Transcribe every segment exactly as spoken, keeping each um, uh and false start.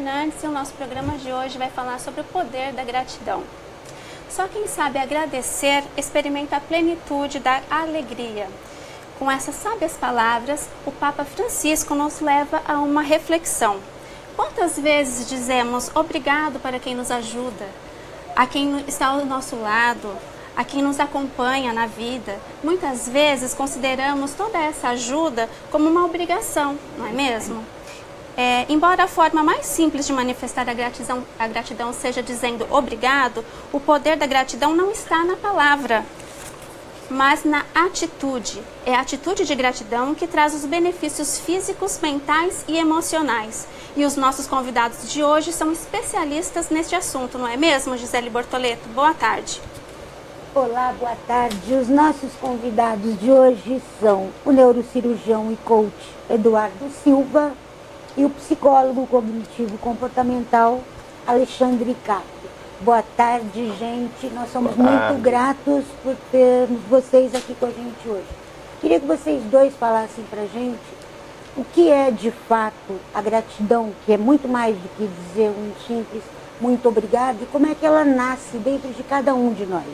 Fernandes e o nosso programa de hoje vai falar sobre o poder da gratidão. Só quem sabe agradecer experimenta a plenitude da alegria. Com essas sábias palavras, o Papa Francisco nos leva a uma reflexão. Quantas vezes dizemos obrigado para quem nos ajuda, a quem está ao nosso lado, a quem nos acompanha na vida? Muitas vezes consideramos toda essa ajuda como uma obrigação, não é mesmo? É, embora a forma mais simples de manifestar a gratidão, a gratidão seja dizendo obrigado, o poder da gratidão não está na palavra, mas na atitude. É a atitude de gratidão que traz os benefícios físicos, mentais e emocionais. E os nossos convidados de hoje são especialistas neste assunto, não é mesmo, Gisele Bortoleto? Boa tarde. Olá, boa tarde. Os nossos convidados de hoje são o neurocirurgião e coach Eduardo Silva e o psicólogo cognitivo comportamental Alexandre Capri. Boa tarde, gente. Nós somos muito gratos por termos vocês aqui com a gente hoje. Queria que vocês dois falassem pra gente o que é de fato a gratidão, que é muito mais do que dizer um simples muito obrigado, e como é que ela nasce dentro de cada um de nós.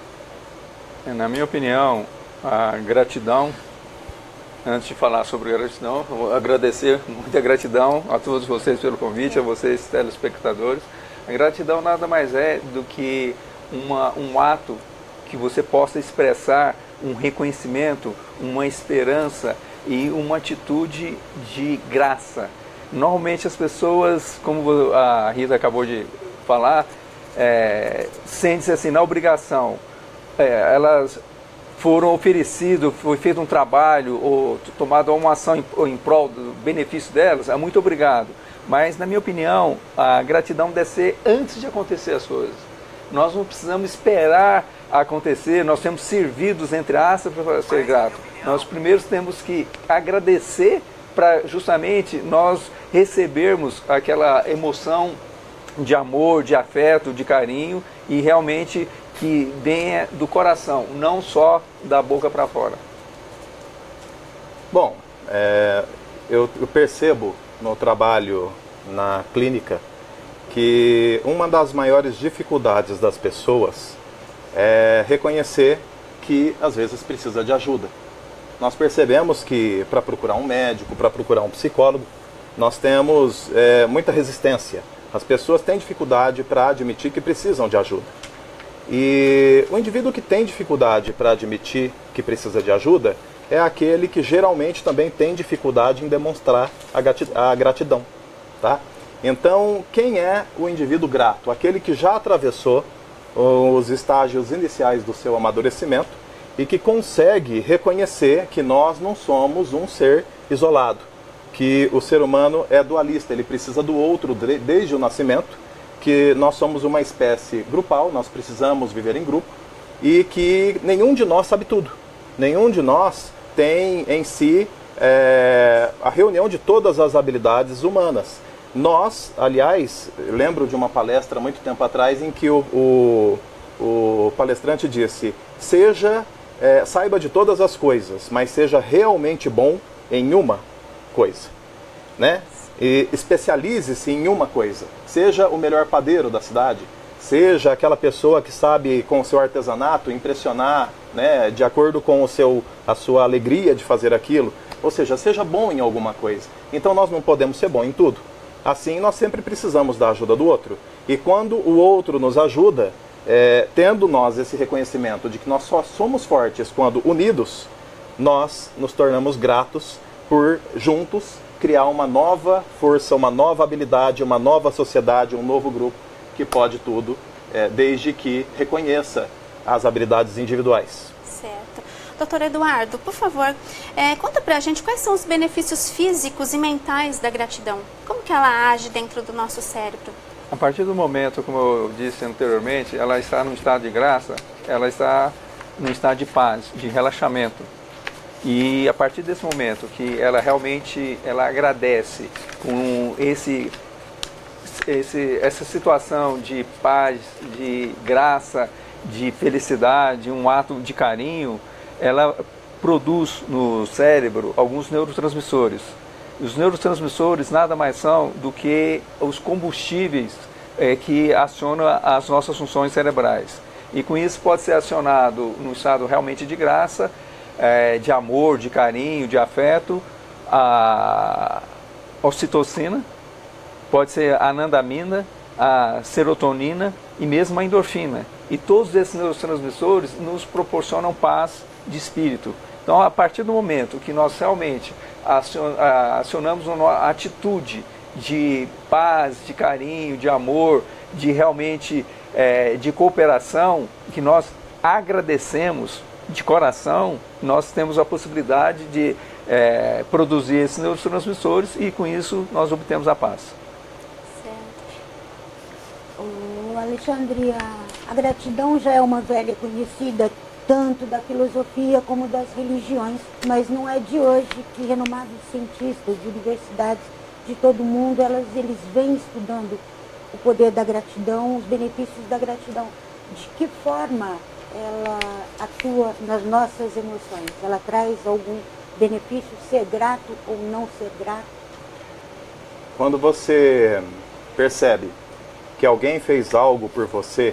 Na minha opinião, a gratidão, antes de falar sobre gratidão, eu vou agradecer muita gratidão a todos vocês pelo convite, a vocês telespectadores. A gratidão nada mais é do que uma, um ato que você possa expressar um reconhecimento, uma esperança e uma atitude de graça. Normalmente as pessoas, como a Rita acabou de falar, é, sentem-se assim na obrigação. É, elas foram oferecidas, foi feito um trabalho ou tomada uma ação em, em prol do benefício delas, é muito obrigado. Mas, na minha opinião, a gratidão deve ser antes de acontecer as coisas. Nós não precisamos esperar acontecer, nós temos servidos, entre aspas, para ser grato. Nós primeiro temos que agradecer para justamente nós recebermos aquela emoção de amor, de afeto, de carinho e realmente que venha do coração, não só da boca para fora. Bom, é, eu, eu percebo no trabalho na clínica que uma das maiores dificuldades das pessoas é reconhecer que às vezes precisa de ajuda. Nós percebemos que para procurar um médico, para procurar um psicólogo, nós temos é, muita resistência. As pessoas têm dificuldade para admitir que precisam de ajuda. E o indivíduo que tem dificuldade para admitir que precisa de ajuda é aquele que geralmente também tem dificuldade em demonstrar a gratidão, tá? Então, quem é o indivíduo grato? Aquele que já atravessou os estágios iniciais do seu amadurecimento e que consegue reconhecer que nós não somos um ser isolado, que o ser humano é dualista, ele precisa do outro desde o nascimento, que nós somos uma espécie grupal, nós precisamos viver em grupo e que nenhum de nós sabe tudo. Nenhum de nós tem em si é, a reunião de todas as habilidades humanas. Nós, aliás, lembro de uma palestra muito tempo atrás em que o, o, o palestrante disse: seja, é, saiba de todas as coisas, mas seja realmente bom em uma coisa, né? E especialize-se em uma coisa. Seja o melhor padeiro da cidade, seja aquela pessoa que sabe com o seu artesanato impressionar, né, de acordo com o seu, a sua alegria de fazer aquilo. Ou seja, seja bom em alguma coisa. Então nós não podemos ser bom em tudo. Assim, nós sempre precisamos da ajuda do outro. E quando o outro nos ajuda, é, tendo nós esse reconhecimento de que nós só somos fortes quando unidos, nós nos tornamos gratos por juntos criar uma nova força, uma nova habilidade, uma nova sociedade, um novo grupo que pode tudo, é, desde que reconheça as habilidades individuais. Certo. Doutor Eduardo, por favor, é, conta pra gente quais são os benefícios físicos e mentais da gratidão. Como que ela age dentro do nosso cérebro? A partir do momento, como eu disse anteriormente, ela está num estado de graça, ela está num estado de paz, de relaxamento. E a partir desse momento que ela realmente ela agradece com esse, esse, essa situação de paz, de graça, de felicidade, um ato de carinho, ela produz no cérebro alguns neurotransmissores. Os neurotransmissores nada mais são do que os combustíveis é, que acionam as nossas funções cerebrais. E com isso pode ser acionado no estado realmente de graça, é, de amor, de carinho, de afeto, a ocitocina, pode ser a anandamina, a serotonina e mesmo a endorfina. E todos esses neurotransmissores nos proporcionam paz de espírito. Então, a partir do momento que nós realmente acionamos uma atitude de paz, de carinho, de amor, de realmente é, de cooperação, que nós agradecemos de coração, nós temos a possibilidade de é, produzir esses neurotransmissores e com isso nós obtemos a paz. O Alexandre, a, a gratidão já é uma velha conhecida tanto da filosofia como das religiões, mas não é de hoje que renomados cientistas de universidades de todo o mundo, elas, eles vêm estudando o poder da gratidão, os benefícios da gratidão. De que forma ela atua nas nossas emoções? Ela traz algum benefício, ser grato ou não ser grato? Quando você percebe que alguém fez algo por você,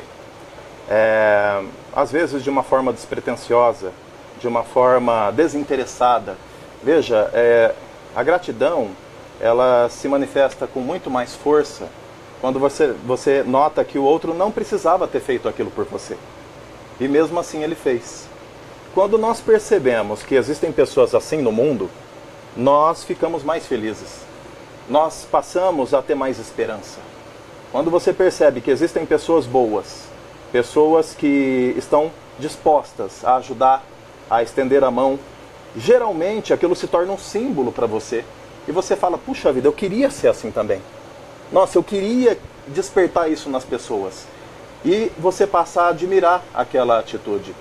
é, às vezes de uma forma despretensiosa, de uma forma desinteressada. Veja, é, a gratidão, ela se manifesta com muito mais força quando você, você nota que o outro não precisava ter feito aquilo por você. E mesmo assim ele fez. Quando nós percebemos que existem pessoas assim no mundo, nós ficamos mais felizes. Nós passamos a ter mais esperança. Quando você percebe que existem pessoas boas, pessoas que estão dispostas a ajudar, a estender a mão, geralmente aquilo se torna um símbolo para você. E você fala, puxa vida, eu queria ser assim também. Nossa, eu queria despertar isso nas pessoas. E você passa a admirar aquela atitude.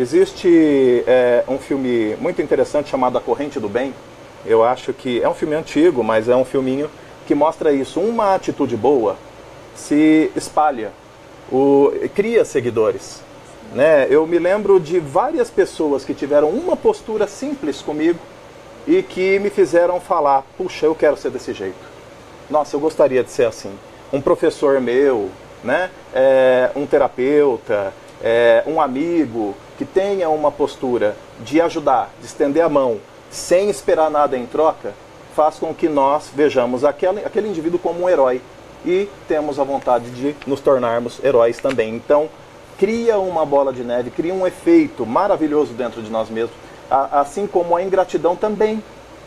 Existe é, um filme muito interessante chamado A Corrente do Bem. Eu acho que é um filme antigo, mas é um filminho que mostra isso. Uma atitude boa se espalha, o, cria seguidores. Né? Eu me lembro de várias pessoas que tiveram uma postura simples comigo e que me fizeram falar, puxa, eu quero ser desse jeito. Nossa, eu gostaria de ser assim. Um professor meu, né? É, um terapeuta, é, um amigo que tenha uma postura de ajudar, de estender a mão, sem esperar nada em troca, faz com que nós vejamos aquele, aquele indivíduo como um herói e temos a vontade de nos tornarmos heróis também. Então, cria uma bola de neve, cria um efeito maravilhoso dentro de nós mesmos, assim como a ingratidão também,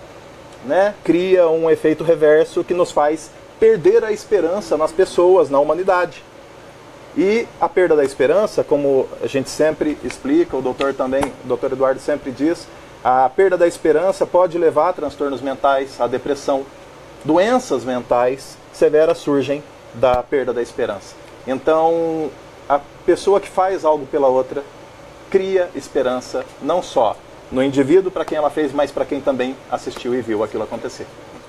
né? Cria um efeito reverso que nos faz perder a esperança nas pessoas, na humanidade. E a perda da esperança, como a gente sempre explica, o doutor também, o doutor Eduardo sempre diz, a perda da esperança pode levar a transtornos mentais, a depressão. Doenças mentais severas surgem da perda da esperança. Então, a pessoa que faz algo pela outra cria esperança, não só no indivíduo para quem ela fez, mas para quem também assistiu e viu aquilo acontecer.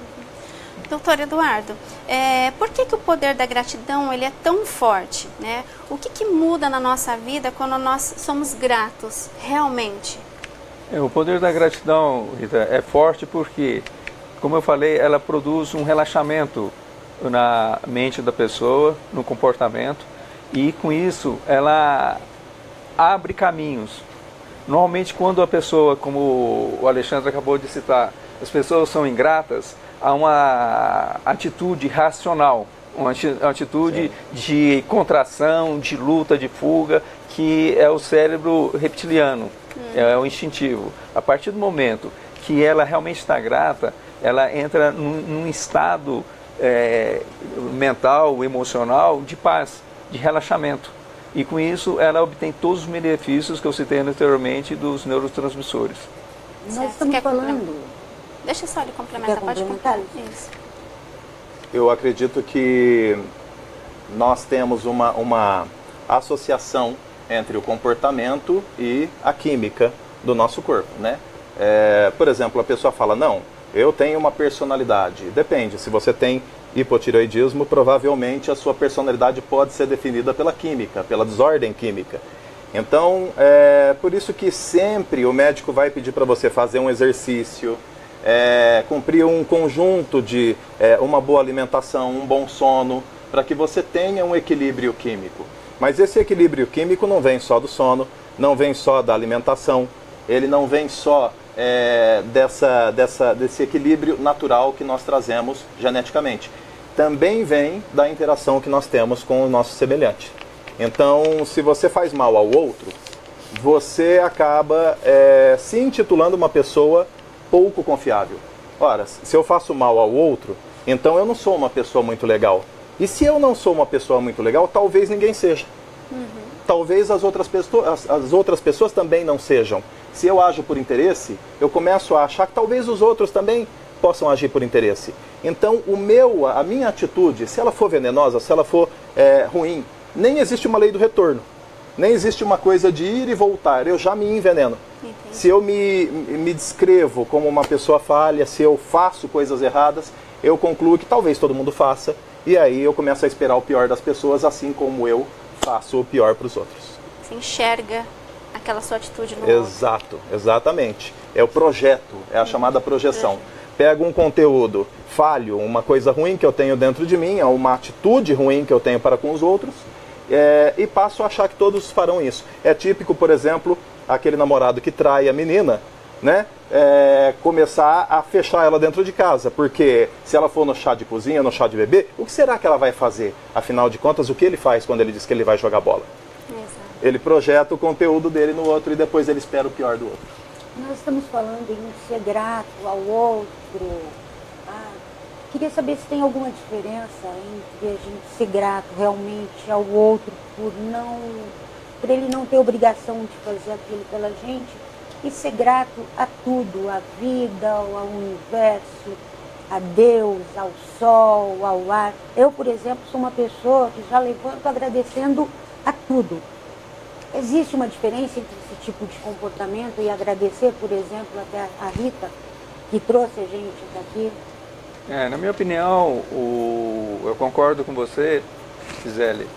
Doutor Eduardo, é, por que, que o poder da gratidão ele é tão forte? Né? O que, que muda na nossa vida quando nós somos gratos, realmente? É, o poder da gratidão, Rita, é forte porque, como eu falei, ela produz um relaxamento na mente da pessoa, no comportamento, e com isso ela abre caminhos. Normalmente quando a pessoa, como o Alexandre acabou de citar, as pessoas são ingratas, há uma atitude racional, uma atitude Sim. de contração, de luta, de fuga, que é o cérebro reptiliano, hum. é o instintivo. A partir do momento que ela realmente está grata, ela entra num, num estado é, mental, emocional de paz, de relaxamento. E com isso ela obtém todos os benefícios que eu citei anteriormente dos neurotransmissores. Nós estamos falando... Deixa só ele complementar, pode complementar. Isso. Eu acredito que nós temos uma, uma associação entre o comportamento e a química do nosso corpo, né? É, por exemplo, a pessoa fala, não, eu tenho uma personalidade. Depende, se você tem hipotireoidismo, provavelmente a sua personalidade pode ser definida pela química, pela desordem química. Então, é por isso que sempre o médico vai pedir para você fazer um exercício, é, cumprir um conjunto de é, uma boa alimentação, um bom sono, para que você tenha um equilíbrio químico. Mas esse equilíbrio químico não vem só do sono, não vem só da alimentação, ele não vem só é, dessa, dessa, desse equilíbrio natural que nós trazemos geneticamente. Também vem da interação que nós temos com o nosso semelhante. Então, se você faz mal ao outro, você acaba é, se intitulando uma pessoa pouco confiável. Ora, se eu faço mal ao outro, então eu não sou uma pessoa muito legal. E se eu não sou uma pessoa muito legal, talvez ninguém seja. Uhum. Talvez as outras, pessoas, as, as outras pessoas também não sejam. Se eu ajo por interesse, eu começo a achar que talvez os outros também possam agir por interesse. Então, o meu, a minha atitude, se ela for venenosa, se ela for é, ruim, nem existe uma lei do retorno. Nem existe uma coisa de ir e voltar, eu já me enveneno. Entendi. Se eu me, me descrevo como uma pessoa falha, se eu faço coisas erradas, eu concluo que talvez todo mundo faça, e aí eu começo a esperar o pior das pessoas, assim como eu faço o pior para os outros. Você enxerga aquela sua atitude no Exato, outro. Exatamente. É o projeto, é a uhum. chamada projeção. Pego um conteúdo falho, uma coisa ruim que eu tenho dentro de mim, uma atitude ruim que eu tenho para com os outros, É, e passo a achar que todos farão isso. É típico, por exemplo, aquele namorado que trai a menina, né? É, começar a fechar ela dentro de casa, porque se ela for no chá de cozinha, no chá de bebê, o que será que ela vai fazer? Afinal de contas, o que ele faz quando ele diz que ele vai jogar bola? Exato. Ele projeta o conteúdo dele no outro e depois ele espera o pior do outro. Nós estamos falando em ser grato ao outro. Queria saber se tem alguma diferença entre a gente ser grato realmente ao outro por não, por ele não ter obrigação de fazer aquilo pela gente, e ser grato a tudo, à vida, ao universo, a Deus, ao sol, ao ar. Eu, por exemplo, sou uma pessoa que já levanto agradecendo a tudo. Existe uma diferença entre esse tipo de comportamento e agradecer, por exemplo, até a Rita, que trouxe a gente até aqui? É, na minha opinião, o, eu concordo com você, Gisele.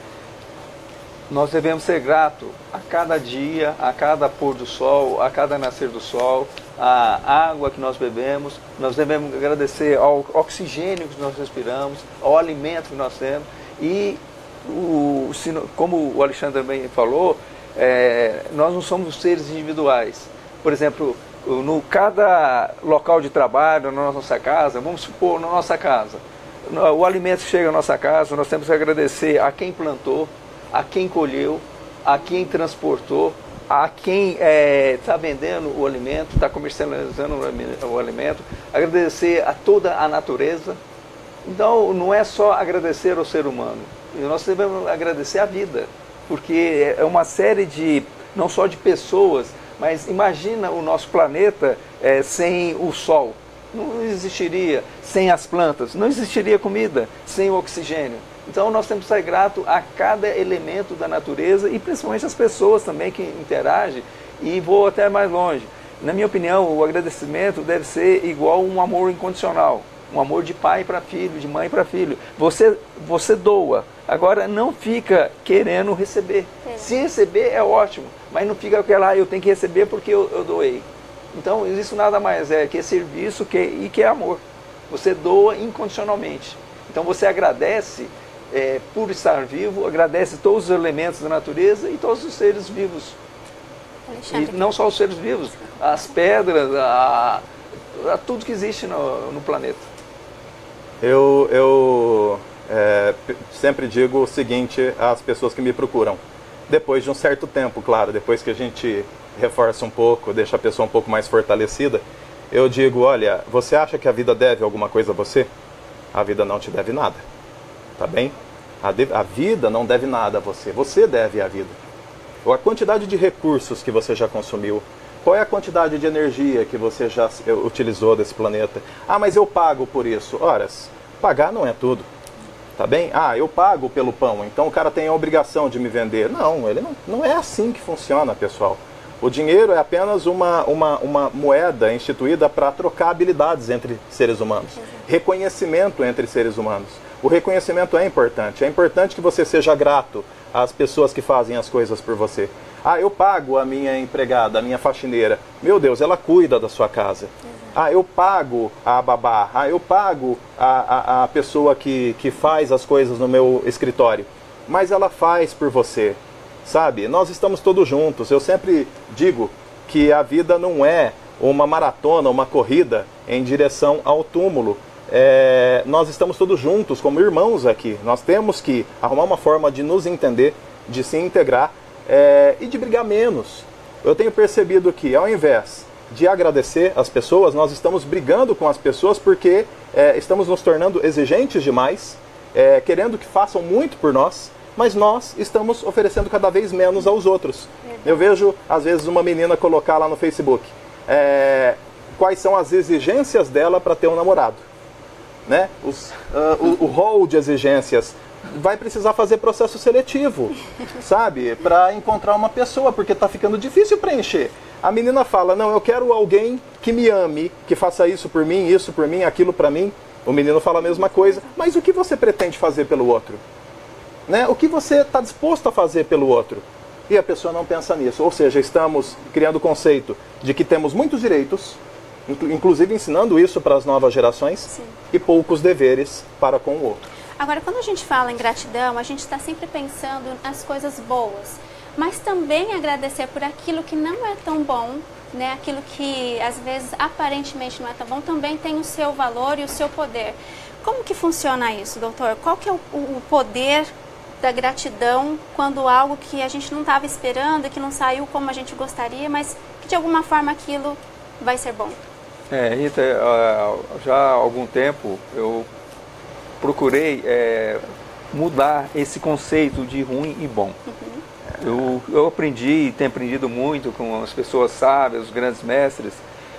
Nós devemos ser gratos a cada dia, a cada pôr do sol, a cada nascer do sol, a água que nós bebemos. Nós devemos agradecer ao oxigênio que nós respiramos, ao alimento que nós temos. E, o, como o Alexandre também falou, é, nós não somos seres individuais. Por exemplo, no cada local de trabalho, na nossa casa, vamos supor, na nossa casa, o alimento chega à nossa casa, nós temos que agradecer a quem plantou, a quem colheu, a quem transportou, a quem está é, vendendo o alimento, está comercializando o alimento, agradecer a toda a natureza. Então, não é só agradecer ao ser humano, nós devemos agradecer a vida, porque é uma série de, não só de pessoas, mas imagina o nosso planeta é, sem o sol, não existiria, sem as plantas, não existiria comida, sem o oxigênio. Então nós temos que ser gratos a cada elemento da natureza e principalmente as pessoas também que interagem, e vou até mais longe. Na minha opinião, o agradecimento deve ser igual um amor incondicional, um amor de pai para filho, de mãe para filho. Você, você doa, agora não fica querendo receber. É. Se receber é ótimo, mas não fica aquela, ah, eu tenho que receber porque eu, eu doei. Então isso nada mais é que é serviço que, e que é amor. Você doa incondicionalmente. Então você agradece é, por estar vivo, agradece todos os elementos da natureza e todos os seres vivos. Alexandre. E não só os seres vivos, as pedras, a, a tudo que existe no, no planeta. Eu, eu é, sempre digo o seguinte às pessoas que me procuram. Depois de um certo tempo, claro, depois que a gente reforça um pouco, deixa a pessoa um pouco mais fortalecida, eu digo, olha, você acha que a vida deve alguma coisa a você? A vida não te deve nada, tá bem? A, de, a vida não deve nada a você, você deve a vida. Ou a quantidade de recursos que você já consumiu, qual é a quantidade de energia que você já utilizou desse planeta? Ah, mas eu pago por isso. Ora, pagar não é tudo, tá bem? Ah, eu pago pelo pão, então o cara tem a obrigação de me vender. Não, ele não, não é assim que funciona, pessoal. O dinheiro é apenas uma, uma, uma moeda instituída para trocar habilidades entre seres humanos. Reconhecimento entre seres humanos. O reconhecimento é importante. É importante que você seja grato às pessoas que fazem as coisas por você. Ah, eu pago a minha empregada, a minha faxineira. Meu Deus, ela cuida da sua casa. Ah, eu pago a babá, ah, eu pago a, a, a pessoa que, que faz as coisas no meu escritório. Mas ela faz por você, sabe? Nós estamos todos juntos. Eu sempre digo que a vida não é uma maratona, uma corrida em direção ao túmulo. É, nós estamos todos juntos como irmãos aqui. Nós temos que arrumar uma forma de nos entender, de se integrar é, e de brigar menos. Eu tenho percebido que ao invés de agradecer as pessoas, nós estamos brigando com as pessoas porque é, estamos nos tornando exigentes demais, é, querendo que façam muito por nós, mas nós estamos oferecendo cada vez menos aos outros. Eu vejo, às vezes, uma menina colocar lá no Facebook é, quais são as exigências dela para ter um namorado. Né? Os, uh, o, o rol de exigências vai precisar fazer processo seletivo, sabe? Para encontrar uma pessoa, porque está ficando difícil preencher. A menina fala, não, eu quero alguém que me ame, que faça isso por mim, isso por mim, aquilo para mim. O menino fala a mesma coisa, mas o que você pretende fazer pelo outro? Né? O que você está disposto a fazer pelo outro? E a pessoa não pensa nisso. Ou seja, estamos criando o conceito de que temos muitos direitos, inclusive ensinando isso para as novas gerações, sim, e poucos deveres para com o outro. Agora, quando a gente fala em gratidão, a gente está sempre pensando nas coisas boas, mas também agradecer por aquilo que não é tão bom, né? Aquilo que às vezes aparentemente não é tão bom, também tem o seu valor e o seu poder. Como que funciona isso, doutor? Qual que é o, o poder da gratidão quando algo que a gente não estava esperando, que não saiu como a gente gostaria, mas que de alguma forma aquilo vai ser bom? É, Rita, já há algum tempo eu procurei é, mudar esse conceito de ruim e bom. Uhum. Eu, eu aprendi, tenho aprendido muito com as pessoas sábias, os grandes mestres,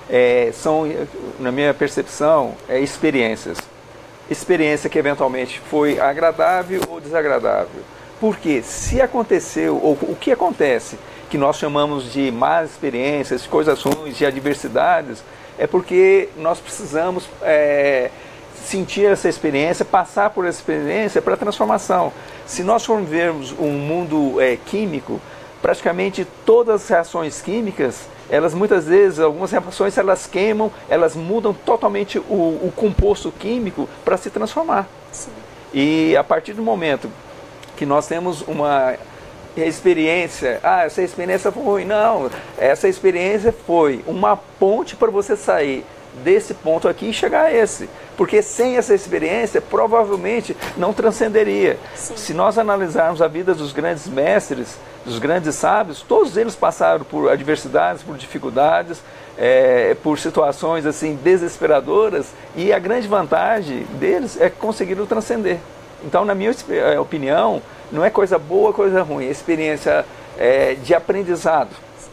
é, são, na minha percepção, é, experiências. Experiência que eventualmente foi agradável ou desagradável. Porque se aconteceu, ou o que acontece, que nós chamamos de más experiências, de coisas ruins, de adversidades, é porque nós precisamos é, sentir essa experiência, passar por essa experiência para a transformação. Se nós formos vermos um mundo é, químico, praticamente todas as reações químicas, elas muitas vezes, algumas reações, elas queimam, elas mudam totalmente o, o composto químico para se transformar. Sim. E a partir do momento que nós temos uma experiência, ah, essa experiência foi ruim, não, essa experiência foi uma ponte para você sair desse ponto aqui e chegar a esse, porque sem essa experiência provavelmente não transcenderia. Sim. Se nós analisarmos a vida dos grandes mestres, dos grandes sábios, todos eles passaram por adversidades, por dificuldades, é, por situações assim desesperadoras, e a grande vantagem deles é que conseguiram transcender. Então, na minha opinião, não é coisa boa, coisa ruim, é experiência é, de aprendizado. Sim.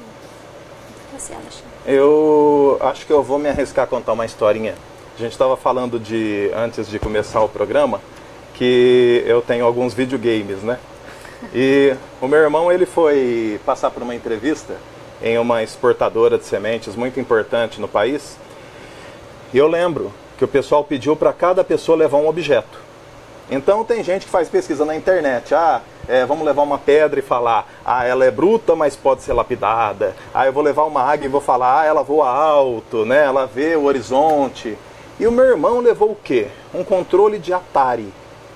Você, Alexandre? Eu acho que eu vou me arriscar a contar uma historinha. A gente estava falando de, antes de começar o programa, que eu tenho alguns videogames, né? E o meu irmão, ele foi passar por uma entrevista em uma exportadora de sementes muito importante no país. E eu lembro que o pessoal pediu para cada pessoa levar um objeto. Então tem gente que faz pesquisa na internet, ah, é, vamos levar uma pedra e falar, ah, ela é bruta, mas pode ser lapidada. Ah, eu vou levar uma águia e vou falar, ah, ela voa alto, né? Ela vê o horizonte. E o meu irmão levou o quê? Um controle de Atari.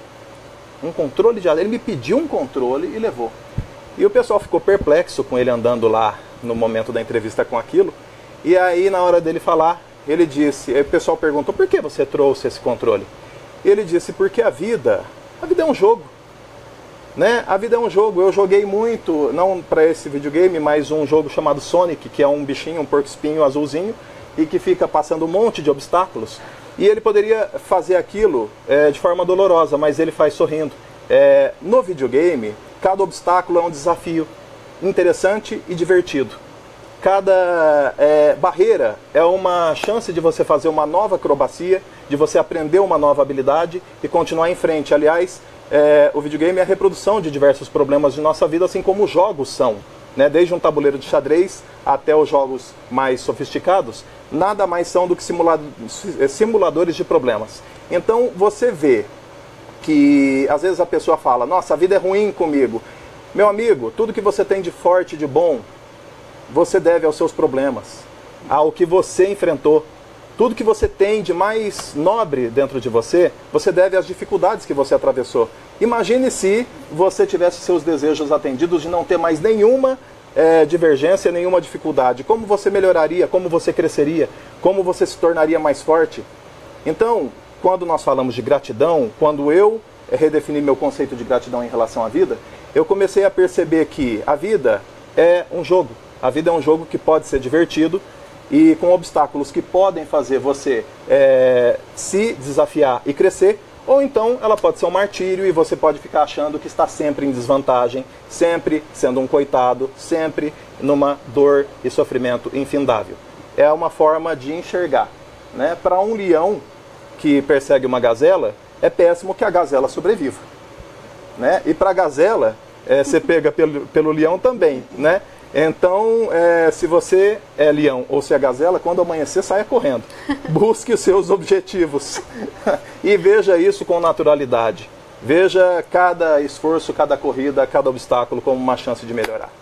Um controle de Atari. Ele me pediu um controle e levou. E o pessoal ficou perplexo com ele andando lá no momento da entrevista com aquilo. E aí, na hora dele falar, ele disse, aí o pessoal perguntou, por que você trouxe esse controle? Ele disse, porque a vida, a vida é um jogo, né? A vida é um jogo. Eu joguei muito, não para esse videogame, mas um jogo chamado Sonic, que é um bichinho, um porco-espinho azulzinho, e que fica passando um monte de obstáculos. E ele poderia fazer aquilo é, de forma dolorosa, mas ele faz sorrindo. É, no videogame, cada obstáculo é um desafio interessante e divertido. Cada é, barreira é uma chance de você fazer uma nova acrobacia, de você aprender uma nova habilidade e continuar em frente. Aliás, é, o videogame é a reprodução de diversos problemas de nossa vida, assim como os jogos são. Né? Desde um tabuleiro de xadrez até os jogos mais sofisticados, nada mais são do que simulado, simuladores de problemas. Então você vê que às vezes a pessoa fala, nossa, a vida é ruim comigo. Meu amigo, tudo que você tem de forte, de bom, você deve aos seus problemas, ao que você enfrentou. Tudo que você tem de mais nobre dentro de você, você deve às dificuldades que você atravessou. Imagine se você tivesse seus desejos atendidos de não ter mais nenhuma é, divergência, nenhuma dificuldade. Como você melhoraria, como você cresceria, como você se tornaria mais forte? Então, quando nós falamos de gratidão, quando eu redefini meu conceito de gratidão em relação à vida, eu comecei a perceber que a vida é um jogo. A vida é um jogo que pode ser divertido, e com obstáculos que podem fazer você é, se desafiar e crescer, ou então ela pode ser um martírio e você pode ficar achando que está sempre em desvantagem, sempre sendo um coitado, sempre numa dor e sofrimento infindável. É uma forma de enxergar. Né? Para um leão que persegue uma gazela, é péssimo que a gazela sobreviva. Né? E para a gazela, é, ser pega pelo, pelo leão também, né? Então, é, se você é leão ou se é gazela, quando amanhecer, saia correndo. Busque os seus objetivos. E veja isso com naturalidade. Veja cada esforço, cada corrida, cada obstáculo como uma chance de melhorar.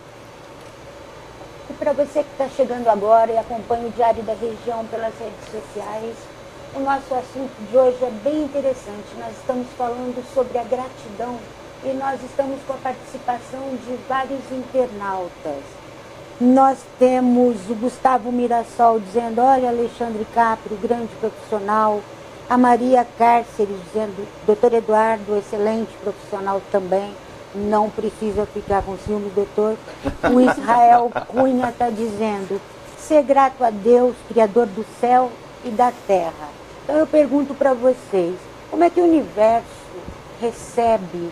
E para você que está chegando agora e acompanha o Diário da Região pelas redes sociais, o nosso assunto de hoje é bem interessante. Nós estamos falando sobre a gratidão e nós estamos com a participação de vários internautas. Nós temos o Gustavo Mirassol dizendo, olha, Alexandre Capri, grande profissional. A Maria Cárceres dizendo, doutor Eduardo, excelente profissional também. Não precisa ficar com ciúme, doutor. O Israel Cunha está dizendo, ser grato a Deus, Criador do céu e da terra. Então eu pergunto para vocês, como é que o universo recebe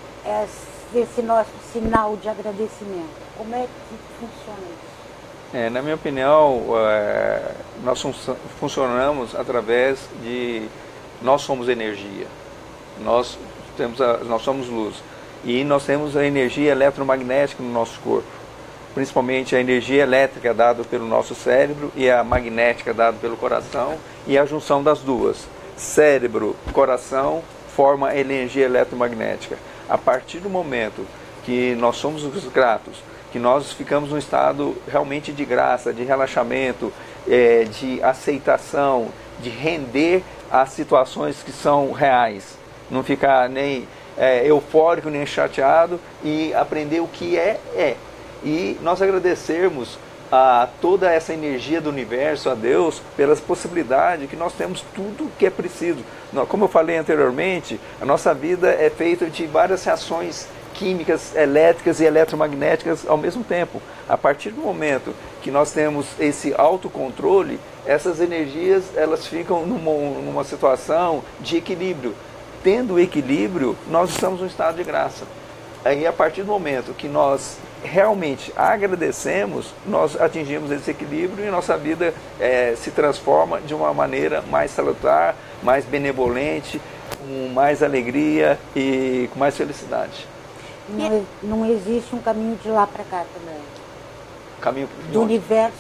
esse nosso sinal de agradecimento? Como é que funciona isso? É, na minha opinião, é, nós fun funcionamos através de... Nós somos energia, nós, temos a, nós somos luz. E nós temos a energia eletromagnética no nosso corpo. Principalmente a energia elétrica dada pelo nosso cérebro e a magnética dada pelo coração. E a junção das duas. Cérebro, coração, forma a energia eletromagnética. A partir do momento que nós somos os gratos, que nós ficamos num estado realmente de graça, de relaxamento, é, de aceitação, de render às situações que são reais. Não ficar nem é, eufórico, nem chateado, e aprender o que é, é. E nós agradecermos a toda essa energia do universo, a Deus, pelas possibilidades que nós temos tudo o que é preciso. Como eu falei anteriormente, a nossa vida é feita de várias reações químicas, elétricas e eletromagnéticas ao mesmo tempo. A partir do momento que nós temos esse autocontrole, essas energias elas ficam numa, numa situação de equilíbrio. Tendo equilíbrio, nós estamos num estado de graça. Aí, a partir do momento que nós realmente agradecemos, nós atingimos esse equilíbrio e nossa vida é, se transforma de uma maneira mais salutar, mais benevolente, com mais alegria e com mais felicidade. Não, não existe um caminho de lá para cá também. Caminho do universo.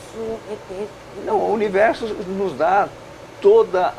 Não, o universo nos dá todas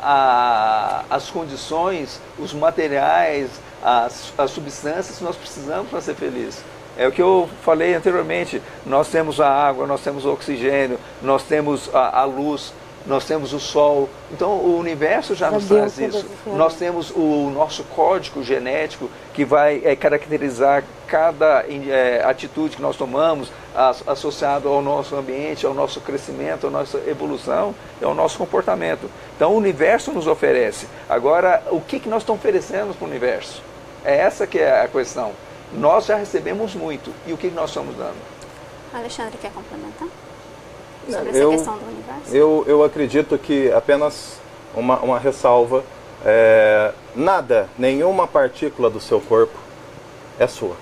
as condições, os materiais, as, as substâncias que nós precisamos para ser felizes. É o que eu falei anteriormente, nós temos a água, nós temos o oxigênio, nós temos a, a luz, nós temos o sol. Então o universo já nos traz isso. Nós temos o nosso código genético que vai é, caracterizar cada é, atitude que nós tomamos as, associado ao nosso ambiente, ao nosso crescimento, à nossa evolução, ao nosso comportamento. Então o universo nos oferece. Agora, o que, que nós estamos oferecendo para o universo? É essa que é a questão. Nós já recebemos muito. E o que, que nós estamos dando? Alexandre, quer complementar? Sobre essa eu, questão do universo? Eu, eu acredito que apenas uma, uma ressalva, é, nada, nenhuma partícula do seu corpo é sua.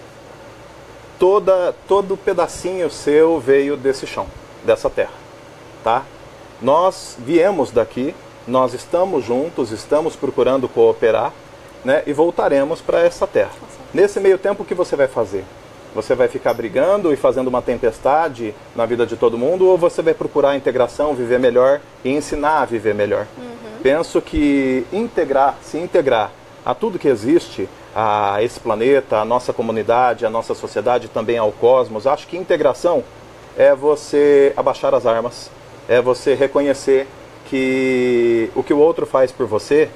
Toda, todo pedacinho seu veio desse chão, dessa terra. Tá? Nós viemos daqui, nós estamos juntos, estamos procurando cooperar, né, e voltaremos para essa terra. Nesse meio tempo, o que você vai fazer? Você vai ficar brigando e fazendo uma tempestade na vida de todo mundo, ou você vai procurar a integração, viver melhor e ensinar a viver melhor? Uhum. Penso que integrar, se integrar a tudo que existe, a esse planeta, a nossa comunidade, a nossa sociedade, também ao cosmos, acho que integração é você abaixar as armas, é você reconhecer que o que o outro faz por você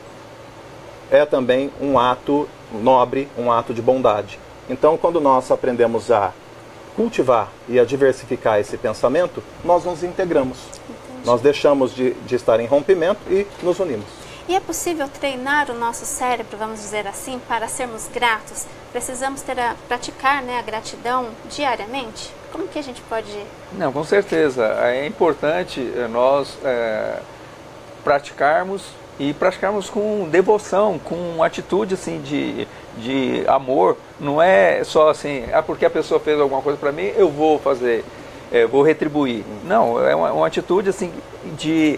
é também um ato nobre, um ato de bondade. Então, quando nós aprendemos a cultivar e a diversificar esse pensamento, nós nos integramos. Entendi. Nós deixamos de, de estar em rompimento e nos unimos. E é possível treinar o nosso cérebro, vamos dizer assim, para sermos gratos? Precisamos ter a, praticar, né, a gratidão diariamente? Como que a gente pode... Não, com certeza. É importante nós é, praticarmos e praticarmos com devoção, com atitude assim, de, de amor. Não é só assim, ah, porque a pessoa fez alguma coisa para mim, eu vou fazer, eu vou retribuir. Não, é uma, uma atitude assim, de...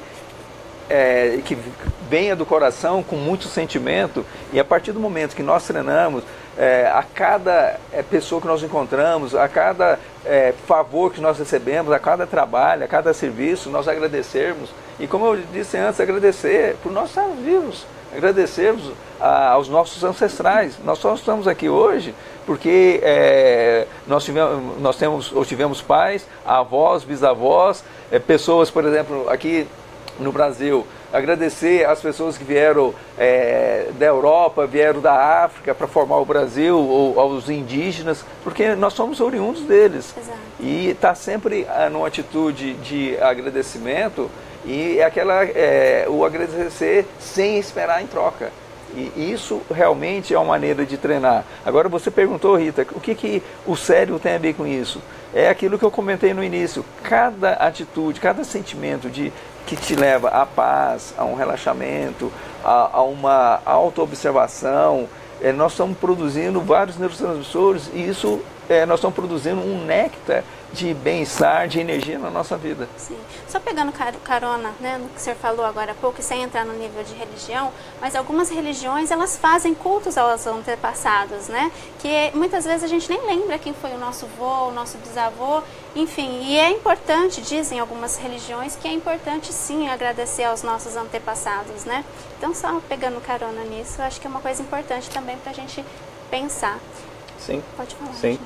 É, que venha do coração com muito sentimento, e a partir do momento que nós treinamos, é, a cada é, pessoa que nós encontramos, a cada é, favor que nós recebemos, a cada trabalho, a cada serviço, nós agradecermos, e como eu disse antes, agradecer por nós estarmos vivos, agradecermos a, aos nossos ancestrais. Nós só estamos aqui hoje porque é, nós, tivemos, nós temos, ou tivemos pais, avós, bisavós, é, pessoas, por exemplo, aqui no Brasil, agradecer às pessoas que vieram é, da Europa, vieram da África para formar o Brasil, ou aos indígenas, porque nós somos oriundos deles. Exato. E está sempre ah, numa atitude de agradecimento, e é aquela, é, o agradecer sem esperar em troca. E isso realmente é uma maneira de treinar. Agora você perguntou, Rita, o que, que o cérebro tem a ver com isso? É aquilo que eu comentei no início. Cada atitude, cada sentimento de, que te leva à paz, a um relaxamento, a, a uma autoobservação, é, nós estamos produzindo vários neurotransmissores, e isso é, nós estamos produzindo um néctar de bem-estar, de energia na nossa vida. Sim. Só pegando carona, né, no que o senhor falou agora há pouco, sem entrar no nível de religião, mas algumas religiões, elas fazem cultos aos antepassados, né, que muitas vezes a gente nem lembra quem foi o nosso avô, o nosso bisavô, enfim, e é importante, dizem algumas religiões, que é importante sim agradecer aos nossos antepassados, né. Então, só pegando carona nisso, acho que é uma coisa importante também para a gente pensar. Sim. Pode falar. Sim.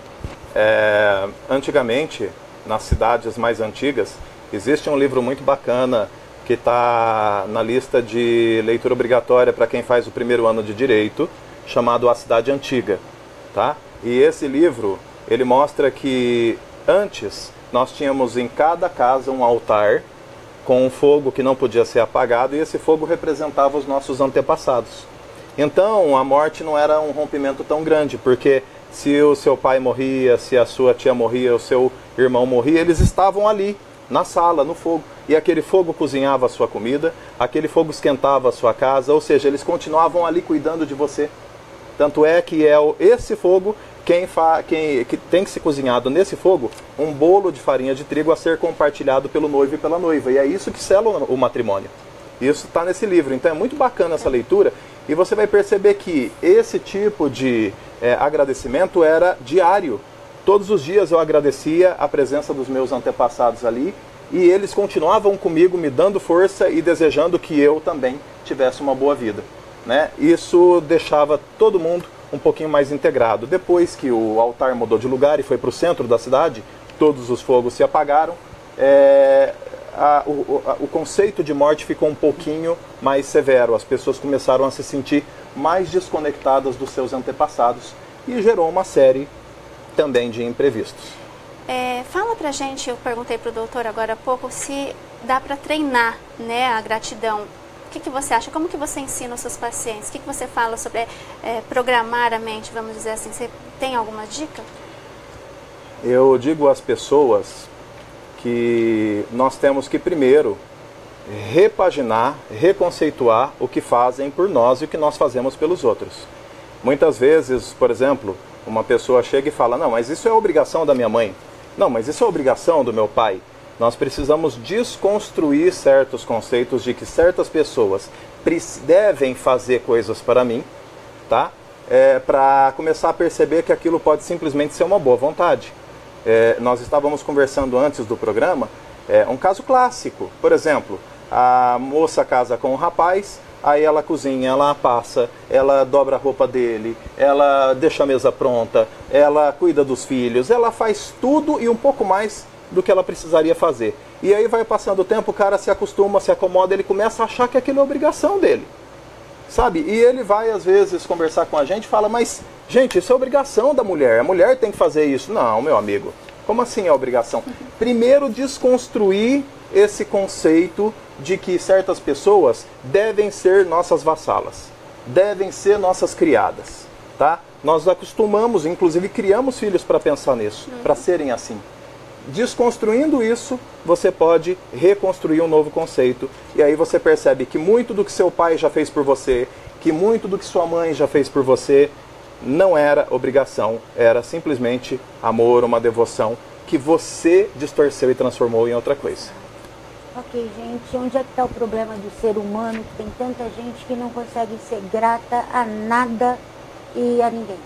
É, antigamente, nas cidades mais antigas, existe um livro muito bacana que está na lista de leitura obrigatória para quem faz o primeiro ano de Direito, chamado A Cidade Antiga. Tá? E esse livro, ele mostra que antes nós tínhamos em cada casa um altar com um fogo que não podia ser apagado, e esse fogo representava os nossos antepassados. Então, a morte não era um rompimento tão grande, porque se o seu pai morria, se a sua tia morria, o seu irmão morria, eles estavam ali, na sala, no fogo. E aquele fogo cozinhava a sua comida, aquele fogo esquentava a sua casa, ou seja, eles continuavam ali cuidando de você. Tanto é que é esse fogo quem, fa, quem que tem que ser cozinhado nesse fogo, um bolo de farinha de trigo a ser compartilhado pelo noivo e pela noiva. E é isso que sela o matrimônio. Isso está nesse livro. Então é muito bacana essa leitura. E você vai perceber que esse tipo de é, agradecimento era diário. Todos os dias eu agradecia a presença dos meus antepassados ali, e eles continuavam comigo, me dando força e desejando que eu também tivesse uma boa vida. Né? Isso deixava todo mundo um pouquinho mais integrado. Depois que o altar mudou de lugar e foi para o centro da cidade, todos os fogos se apagaram, é, A, o, a, o conceito de morte ficou um pouquinho mais severo. As pessoas começaram a se sentir mais desconectadas dos seus antepassados, e gerou uma série também de imprevistos. É, fala pra gente, eu perguntei pro doutor agora há pouco, se dá para treinar, né, a gratidão. O que, que você acha? Como que você ensina os seus pacientes? O que, que você fala sobre é, programar a mente, vamos dizer assim? Você tem alguma dica? Eu digo às pessoas que nós temos que primeiro repaginar, reconceituar o que fazem por nós e o que nós fazemos pelos outros. Muitas vezes, por exemplo, uma pessoa chega e fala: não, mas isso é obrigação da minha mãe. Não, mas isso é obrigação do meu pai. Nós precisamos desconstruir certos conceitos de que certas pessoas devem fazer coisas para mim, tá? É, para começar a perceber que aquilo pode simplesmente ser uma boa vontade. É, nós estávamos conversando antes do programa, é, um caso clássico. Por exemplo, a moça casa com um rapaz, aí ela cozinha, ela passa, ela dobra a roupa dele, ela deixa a mesa pronta, ela cuida dos filhos, ela faz tudo e um pouco mais do que ela precisaria fazer. E aí vai passando o tempo, o cara se acostuma, se acomoda, ele começa a achar que aquilo é obrigação dele. Sabe? E ele vai, às vezes, conversar com a gente e fala, mas, gente, isso é obrigação da mulher. A mulher tem que fazer isso. Não, meu amigo. Como assim é obrigação? Primeiro, desconstruir esse conceito de que certas pessoas devem ser nossas vassalas. Devem ser nossas criadas. Tá? Nós acostumamos, inclusive criamos filhos para pensar nisso, para serem assim. Desconstruindo isso, você pode reconstruir um novo conceito. E aí você percebe que muito do que seu pai já fez por você, que muito do que sua mãe já fez por você, não era obrigação, era simplesmente amor, uma devoção, que você distorceu e transformou em outra coisa. Ok, gente, onde é que está o problema do ser humano? Que tem tanta gente que não consegue ser grata a nada e a ninguém.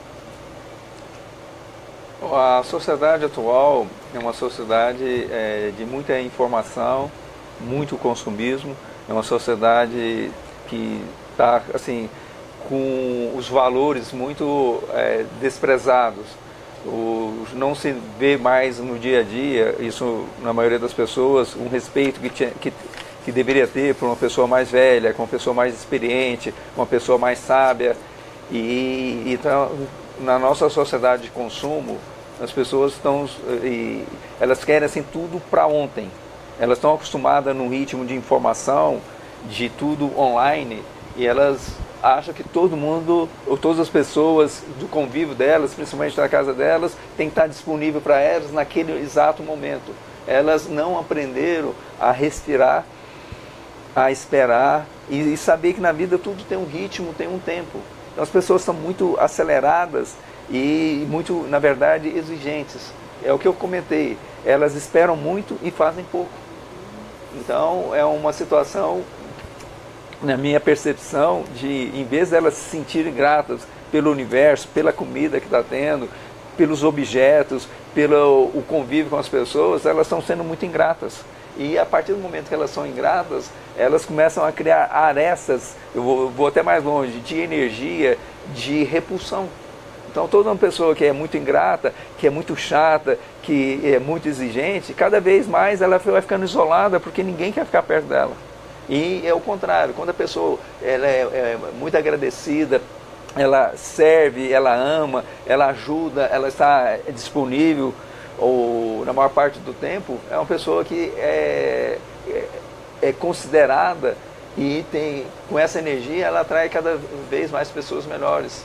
A sociedade atual é uma sociedade é, de muita informação, muito consumismo, é uma sociedade que está assim, com os valores muito é, desprezados. O, não se vê mais no dia a dia, isso na maioria das pessoas, um respeito que, tinha, que, que deveria ter por uma pessoa mais velha, com uma pessoa mais experiente, uma pessoa mais sábia. E, então, na nossa sociedade de consumo, as pessoas estão, e, elas querem assim tudo para ontem. Elas estão acostumadas num ritmo de informação, de tudo online, e elas acham que todo mundo, ou todas as pessoas do convívio delas, principalmente na casa delas, tem que estar disponível para elas naquele exato momento. Elas não aprenderam a respirar, a esperar e, e saber que na vida tudo tem um ritmo, tem um tempo. Então as pessoas estão muito aceleradas e muito, na verdade, exigentes. É o que eu comentei, elas esperam muito e fazem pouco. Então é uma situação, na minha percepção, de em vez delas se sentirem gratas pelo universo, pela comida que está tendo, pelos objetos, pelo o convívio com as pessoas, elas estão sendo muito ingratas. E a partir do momento que elas são ingratas, elas começam a criar arestas, eu vou, vou até mais longe, de energia, de repulsão. Então toda uma pessoa que é muito ingrata, que é muito chata, que é muito exigente, cada vez mais ela vai ficando isolada porque ninguém quer ficar perto dela. E é o contrário, quando a pessoa ela é, é muito agradecida, ela serve, ela ama, ela ajuda, ela está disponível, ou na maior parte do tempo, é uma pessoa que é, é, é considerada e tem, com essa energia ela atrai cada vez mais pessoas melhores.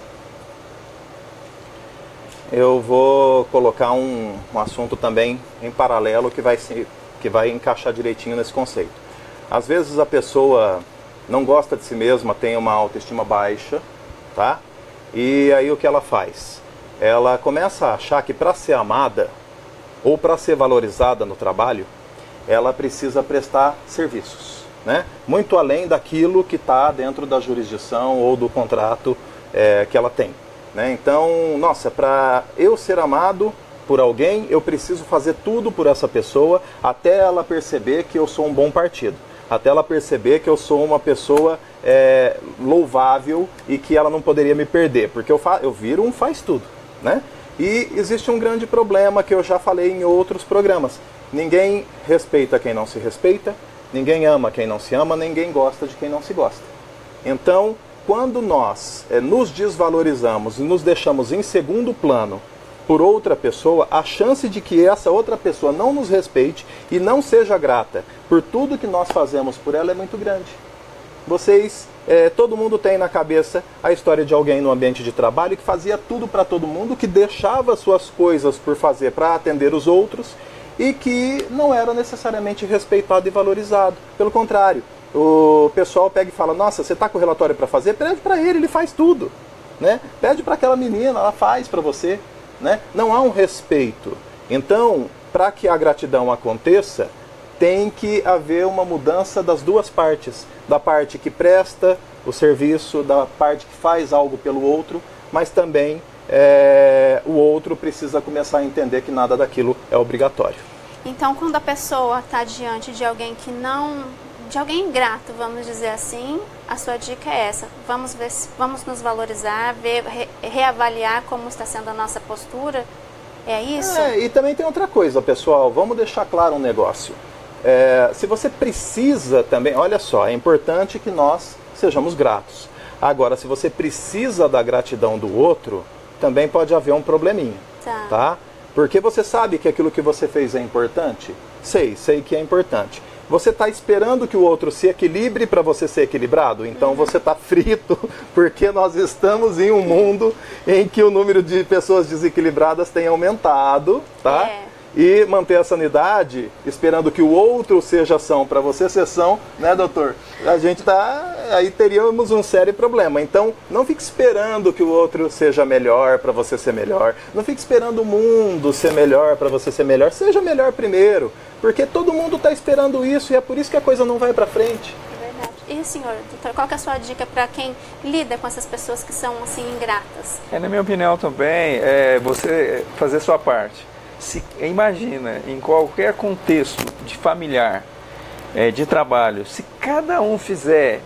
Eu vou colocar um, um assunto também em paralelo que vai, se, que vai encaixar direitinho nesse conceito. Às vezes a pessoa não gosta de si mesma, tem uma autoestima baixa, tá? E aí o que ela faz? Ela começa a achar que para ser amada ou para ser valorizada no trabalho, ela precisa prestar serviços, né? Muito além daquilo que está dentro da jurisdição ou do contrato é, que ela tem. Né? Então, nossa, para eu ser amado por alguém, eu preciso fazer tudo por essa pessoa até ela perceber que eu sou um bom partido. Até ela perceber que eu sou uma pessoa é, louvável e que ela não poderia me perder. Porque eu, fa eu viro um faz tudo. Né? E existe um grande problema que eu já falei em outros programas. Ninguém respeita quem não se respeita, ninguém ama quem não se ama, ninguém gosta de quem não se gosta. Então, quando nós é, nos desvalorizamos e nos deixamos em segundo plano por outra pessoa, a chance de que essa outra pessoa não nos respeite e não seja grata por tudo que nós fazemos por ela é muito grande. Vocês, é, todo mundo tem na cabeça a história de alguém no ambiente de trabalho que fazia tudo para todo mundo, que deixava suas coisas por fazer para atender os outros e que não era necessariamente respeitado e valorizado. Pelo contrário, o pessoal pega e fala, nossa, você está com o relatório para fazer? Pede para ele, ele faz tudo. Né? Pede para aquela menina, ela faz para você. Né? Não há um respeito. Então, para que a gratidão aconteça, tem que haver uma mudança das duas partes. Da parte que presta o serviço, da parte que faz algo pelo outro, mas também é, o outro precisa começar a entender que nada daquilo é obrigatório. Então, quando a pessoa está diante de alguém que não... de alguém ingrato, vamos dizer assim, a sua dica é essa. Vamos ver, vamos nos valorizar, ver, re, reavaliar como está sendo a nossa postura. É isso? É, e também tem outra coisa, pessoal. Vamos deixar claro um negócio. É, se você precisa também, olha só, é importante que nós sejamos gratos. Agora, se você precisa da gratidão do outro, também pode haver um probleminha, Tá. tá? Porque você sabe que aquilo que você fez é importante? Sei, sei que é importante. Você está esperando que o outro se equilibre para você ser equilibrado? Então uhum. você está frito, porque nós estamos em um mundo em que o número de pessoas desequilibradas tem aumentado, tá? É. E manter a sanidade, esperando que o outro seja são para você ser são, né, doutor? A gente tá, aí teríamos um sério problema. Então, não fique esperando que o outro seja melhor para você ser melhor. Não fique esperando o mundo ser melhor para você ser melhor. Seja melhor primeiro, porque todo mundo está esperando isso e é por isso que a coisa não vai para frente. É verdade. E, senhor, doutor, qual que é a sua dica para quem lida com essas pessoas que são, assim, ingratas? É, na minha opinião também, é você fazer sua parte. Se, imagina, em qualquer contexto de familiar, é, de trabalho, se cada um fizer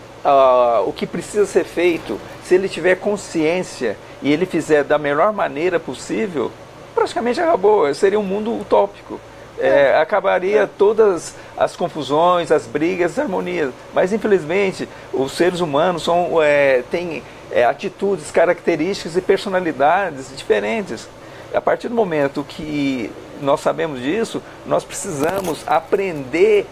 uh, o que precisa ser feito, se ele tiver consciência e ele fizer da melhor maneira possível, praticamente acabou, seria um mundo utópico. É, acabaria todas as confusões, as brigas, as harmonias. Mas, infelizmente, os seres humanos são, é, têm é, atitudes, características e personalidades diferentes. A partir do momento que nós sabemos disso, nós precisamos aprender,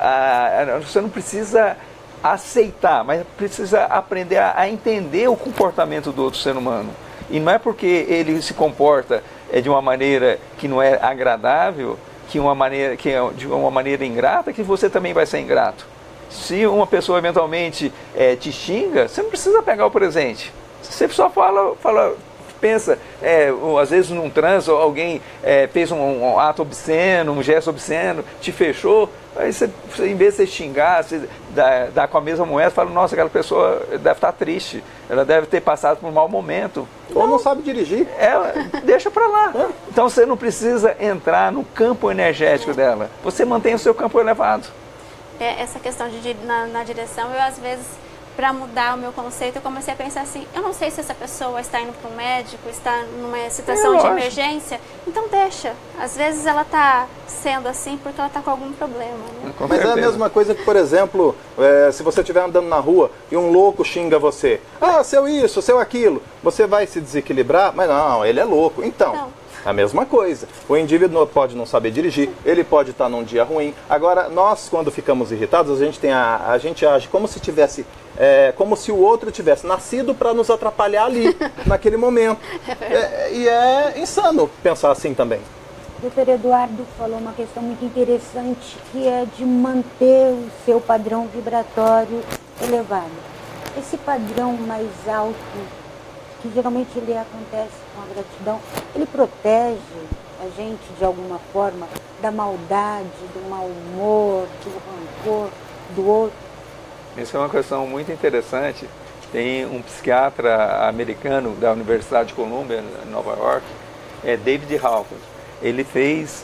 a, você não precisa aceitar, mas precisa aprender a, a entender o comportamento do outro ser humano. E não é porque ele se comporta é, de uma maneira que não é agradável, que, uma maneira, que é de uma maneira ingrata, que você também vai ser ingrato. Se uma pessoa eventualmente é, te xinga, você não precisa pegar o presente. Você só fala... fala pensa, é, às vezes num trânsito, alguém é, fez um, um ato obsceno, um gesto obsceno, te fechou, aí você, em vez de você xingar, você dá, dá com a mesma moeda, fala, nossa, aquela pessoa deve estar triste, ela deve ter passado por um mau momento. Ou não, não sabe dirigir. Ela, deixa pra lá. É. Então você não precisa entrar no campo energético dela, você mantém o seu campo elevado. É, essa questão de na, na direção, eu às vezes... para mudar o meu conceito, eu comecei a pensar assim, eu não sei se essa pessoa está indo para um médico, está numa situação é, de emergência, então deixa. Às vezes ela está sendo assim porque ela está com algum problema. Né? Com Mas certeza. É a mesma coisa que, por exemplo, é, se você estiver andando na rua e um louco xinga você, ah, seu isso, seu aquilo, você vai se desequilibrar? Mas não, ele é louco. Então... Não. A mesma coisa. O indivíduo pode não saber dirigir, ele pode estar num dia ruim. Agora, nós, quando ficamos irritados, a gente, tem a, a gente age como se tivesse, é, como se o outro tivesse nascido para nos atrapalhar ali, naquele momento. É, e é insano pensar assim também. O doutor Eduardo falou uma questão muito interessante, que é de manter o seu padrão vibratório elevado. Esse padrão mais alto, que geralmente ele acontece com a gratidão, ele protege a gente de alguma forma da maldade, do mau humor, do rancor do outro. Isso é uma questão muito interessante. Tem um psiquiatra americano da Universidade de Columbia, em Nova York, é David Hawkins. Ele fez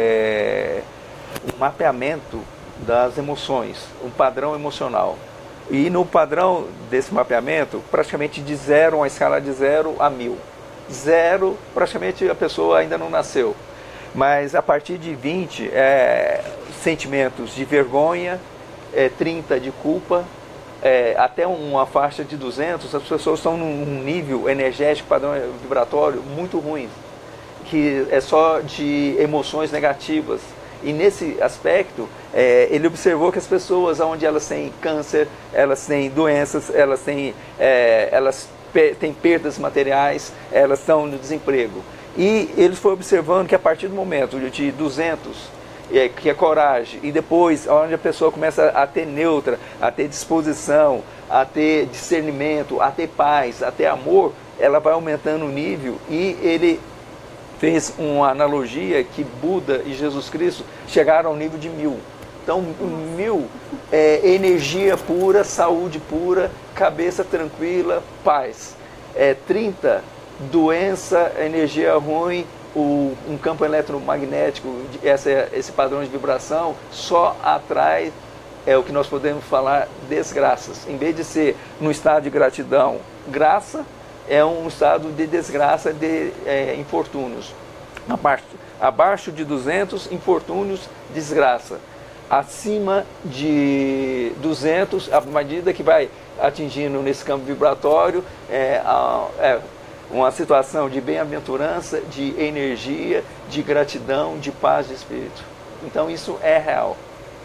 é, um mapeamento das emoções, um padrão emocional. E no padrão desse mapeamento, praticamente de zero, uma escala de zero a mil. Zero, praticamente a pessoa ainda não nasceu. Mas a partir de vinte, é, sentimentos de vergonha, é, trinta de culpa, é, até uma faixa de duzentos, as pessoas estão num nível energético, padrão vibratório muito ruim, que é só de emoções negativas. E nesse aspecto, é, ele observou que as pessoas, onde elas têm câncer, elas têm doenças, elas têm, é, elas pe têm perdas materiais, elas estão no desemprego. E ele foi observando que a partir do momento de duzentos, é, que é coragem, e depois, onde a pessoa começa a ter neutra, a ter disposição, a ter discernimento, a ter paz, a ter amor, ela vai aumentando o nível e ele... fez uma analogia que Buda e Jesus Cristo chegaram ao nível de mil. Então, mil é energia pura, saúde pura, cabeça tranquila, paz. É, trinta, doença, energia ruim, o, um campo eletromagnético, essa, esse padrão de vibração, só atrai, é o que nós podemos falar, desgraças. Em vez de ser no estado de gratidão, graça, é um estado de desgraça, de é, infortúnios. Abaixo, abaixo de duzentos, infortúnios, desgraça. acima de duzentos, à medida que vai atingindo nesse campo vibratório, é, é uma situação de bem-aventurança, de energia, de gratidão, de paz de espírito. Então isso é real.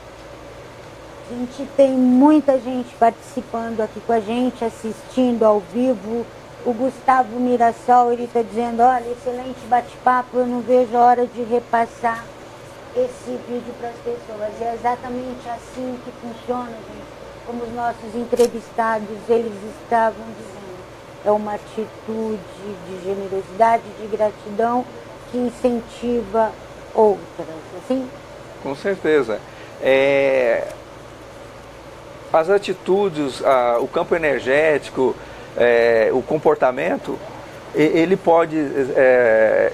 A gente tem muita gente participando aqui com a gente, assistindo ao vivo. O Gustavo Mirassol, ele está dizendo, olha, excelente bate-papo, eu não vejo a hora de repassar esse vídeo para as pessoas. E é exatamente assim que funciona, gente. Como os nossos entrevistados, eles estavam dizendo. É uma atitude de generosidade, de gratidão, que incentiva outras, assim? Com certeza. É... As atitudes, a, o campo energético, é, o comportamento, ele pode é,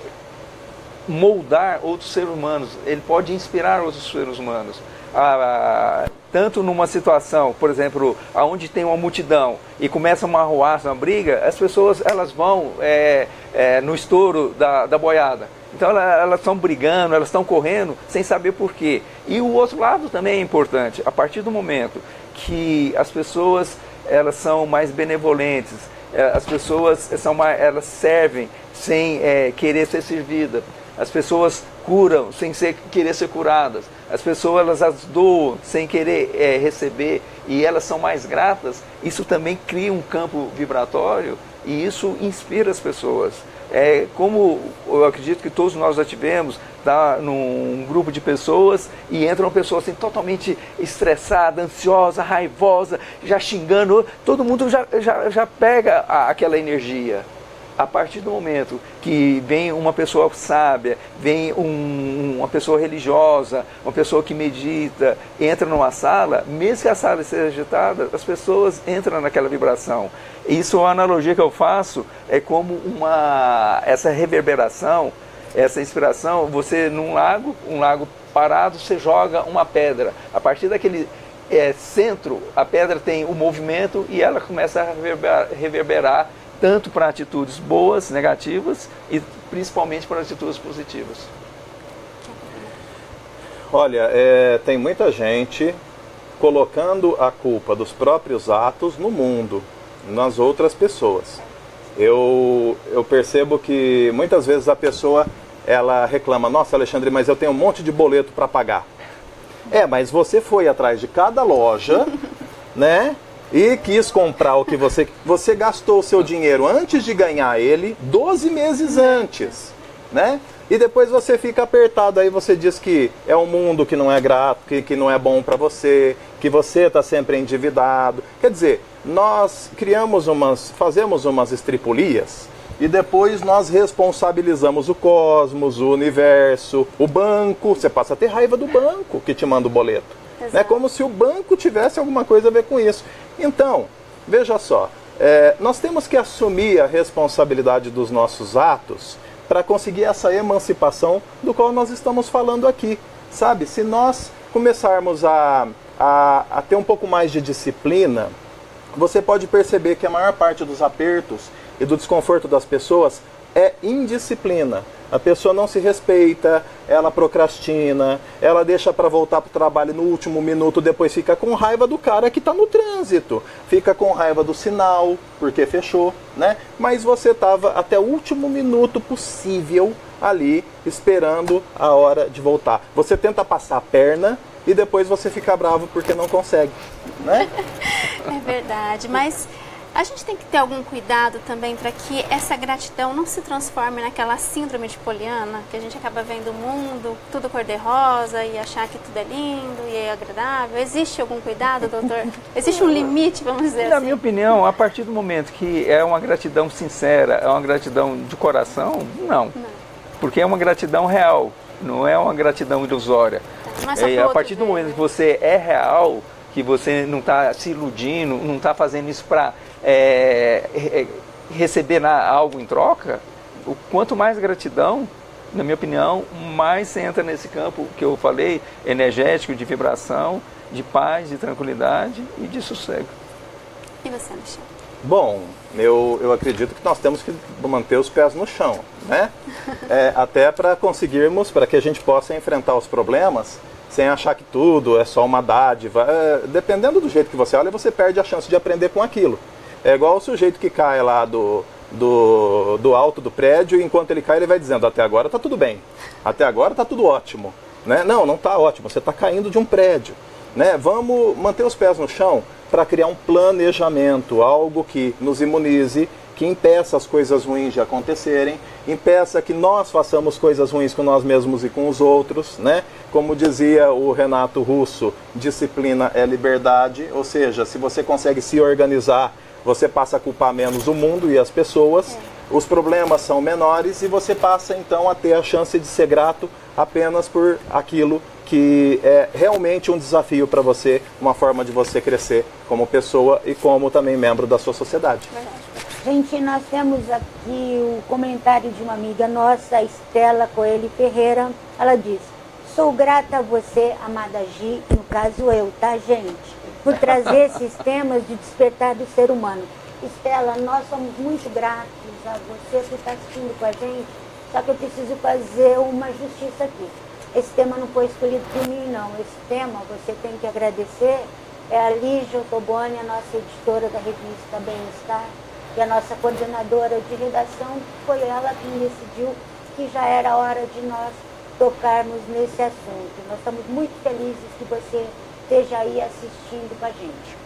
moldar outros seres humanos, ele pode inspirar outros seres humanos. A, a, tanto numa situação, por exemplo, onde tem uma multidão e começa uma arruaça, uma briga, as pessoas elas vão é, é, no estouro da, da boiada. Então elas estão brigando, elas estão correndo sem saber por quê. E o outro lado também é importante. A partir do momento que as pessoas elas são mais benevolentes, as pessoas são mais, elas servem sem é, querer ser servidas, as pessoas curam sem ser, querer ser curadas, as pessoas elas as doam sem querer é, receber e elas são mais gratas, isso também cria um campo vibratório e isso inspira as pessoas. É como eu acredito que todos nós já tivemos, tá, num grupo de pessoas e entra uma pessoa assim, totalmente estressada, ansiosa, raivosa, já xingando, todo mundo já, já, já pega a, aquela energia. A partir do momento que vem uma pessoa sábia, vem um, uma pessoa religiosa, uma pessoa que medita, entra numa sala, mesmo que a sala seja agitada, as pessoas entram naquela vibração. Isso é uma analogia que eu faço, é como uma, essa reverberação, essa inspiração, você num lago, um lago parado, você joga uma pedra. A partir daquele é, centro, a pedra tem o movimento e ela começa a reverberar, reverberar tanto para atitudes boas, negativas e principalmente para atitudes positivas. Olha, é, tem muita gente colocando a culpa dos próprios atos no mundo, nas outras pessoas. Eu, eu percebo que muitas vezes a pessoa ela reclama, nossa Alexandre, mas eu tenho um monte de boleto para pagar. É, mas você foi atrás de cada loja, né? E quis comprar o que você... Você gastou o seu dinheiro antes de ganhar ele, doze meses antes, né? E depois você fica apertado, aí você diz que é um mundo que não é grato, que, que não é bom para você, que você está sempre endividado. Quer dizer, nós criamos umas... Fazemos umas estripulias e depois nós responsabilizamos o cosmos, o universo, o banco. Você passa a ter raiva do banco que te manda o boleto. É como se o banco tivesse alguma coisa a ver com isso. Então, veja só, é, nós temos que assumir a responsabilidade dos nossos atos para conseguir essa emancipação do qual nós estamos falando aqui. Sabe, se nós começarmos a, a, a ter um pouco mais de disciplina, você pode perceber que a maior parte dos apertos e do desconforto das pessoas é indisciplina. A pessoa não se respeita, ela procrastina, ela deixa para voltar para o trabalho no último minuto, depois fica com raiva do cara que está no trânsito, fica com raiva do sinal, porque fechou, né? Mas você estava até o último minuto possível ali, esperando a hora de voltar. Você tenta passar a perna e depois você fica bravo porque não consegue, né? É verdade, mas... A gente tem que ter algum cuidado também para que essa gratidão não se transforme naquela síndrome de Poliana, que a gente acaba vendo o mundo, tudo cor-de-rosa e achar que tudo é lindo e é agradável. Existe algum cuidado, doutor? Existe um limite, vamos dizer assim? Na minha opinião, a partir do momento que é uma gratidão sincera, é uma gratidão de coração, não. não. Porque é uma gratidão real, não é uma gratidão ilusória. É, a partir do momento que você é real, que você não está se iludindo, não está fazendo isso para é, receber na, algo em troca, o quanto mais gratidão, na minha opinião, mais você entra nesse campo que eu falei, energético, de vibração, de paz, de tranquilidade e de sossego. E você, Alexandre? Bom, eu, eu acredito que nós temos que manter os pés no chão, né? É, até para conseguirmos, para que a gente possa enfrentar os problemas sem achar que tudo é só uma dádiva. É, dependendo do jeito que você olha, você perde a chance de aprender com aquilo. É igual o sujeito que cai lá do, do, do alto do prédio, e enquanto ele cai ele vai dizendo, até agora está tudo bem, até agora está tudo ótimo. Né? Não, não está ótimo, você está caindo de um prédio. Né? Vamos manter os pés no chão para criar um planejamento, algo que nos imunize, que impeça as coisas ruins de acontecerem, impeça que nós façamos coisas ruins com nós mesmos e com os outros, né? Como dizia o Renato Russo, disciplina é liberdade, ou seja, se você consegue se organizar, você passa a culpar menos o mundo e as pessoas, os problemas são menores e você passa então a ter a chance de ser grato apenas por aquilo que é realmente um desafio para você, uma forma de você crescer como pessoa e como também membro da sua sociedade. Gente, nós temos aqui o comentário de uma amiga nossa, Estela Coelho Ferreira. Ela diz, sou grata a você, amada Gi, no caso eu, tá, gente? Por trazer esses temas de despertar do ser humano. Estela, nós somos muito gratos a você por estar assistindo com a gente, só que eu preciso fazer uma justiça aqui. Esse tema não foi escolhido por mim, não. Esse tema, você tem que agradecer, é a Lígia Ottoboni, a nossa editora da revista Bem-Estar, e a nossa coordenadora de redação, foi ela quem decidiu que já era hora de nós tocarmos nesse assunto. Nós estamos muito felizes que você esteja aí assistindo com a gente.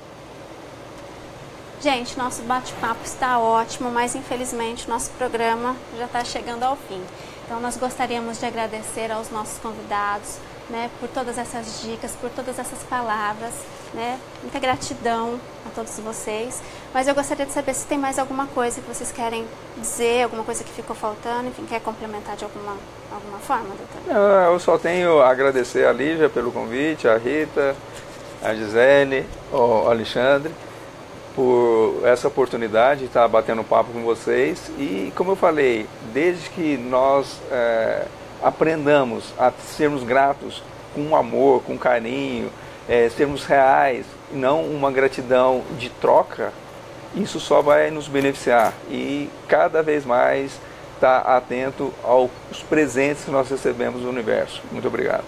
Gente, nosso bate-papo está ótimo, mas infelizmente nosso programa já está chegando ao fim. Então nós gostaríamos de agradecer aos nossos convidados, né, por todas essas dicas, por todas essas palavras, né, muita gratidão a todos vocês. Mas eu gostaria de saber se tem mais alguma coisa que vocês querem dizer, alguma coisa que ficou faltando, enfim, quer complementar de alguma, alguma forma, doutor? Eu só tenho a agradecer a Lígia pelo convite, a Rita, a Gisele, o Alexandre, por essa oportunidade de estar batendo papo com vocês. E como eu falei, desde que nós é, aprendamos a sermos gratos com amor, com carinho, é, sermos reais, não uma gratidão de troca, isso só vai nos beneficiar. E cada vez mais estar atento aos presentes que nós recebemos do universo. Muito obrigado.